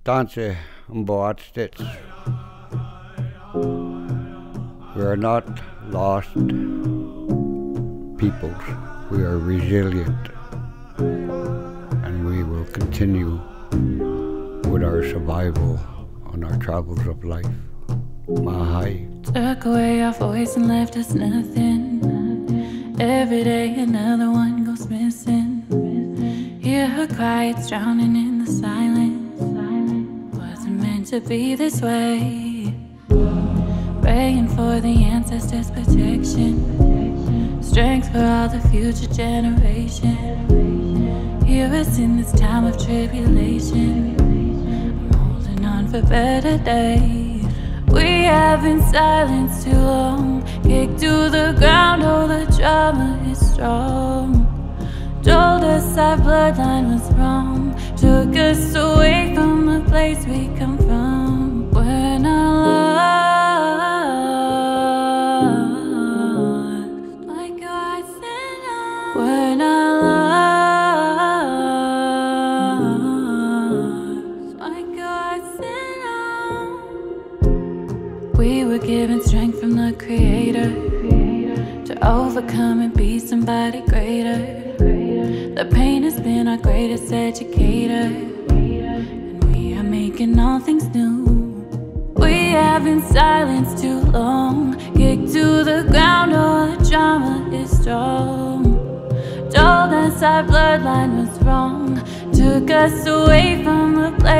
Danse Mboatstits. We are not lost peoples. We are resilient, and we will continue with our survival on our travels of life. Mahai. Took away our voice and left us nothing. Every day another one goes missing. Hear her cry, it's drowning in the silence. Wasn't meant to be this way. Praying for the ancestors' protection, strength for all the future generations. Hear us in this time of tribulation. I'm holding on for better days. We have been silenced too long, kicked to the ground, oh the drama is strong. Told us our bloodline was wrong, took us away from the place we come from. We're not lost, like God said. We're not lost, like God said. We were given strength from the Creator to overcome and be somebody greater. The pain has been our greatest educator, and we are making all things new. We have been silenced too long, kicked to the ground, oh the drama is strong. Told us our bloodline was wrong, took us away from the place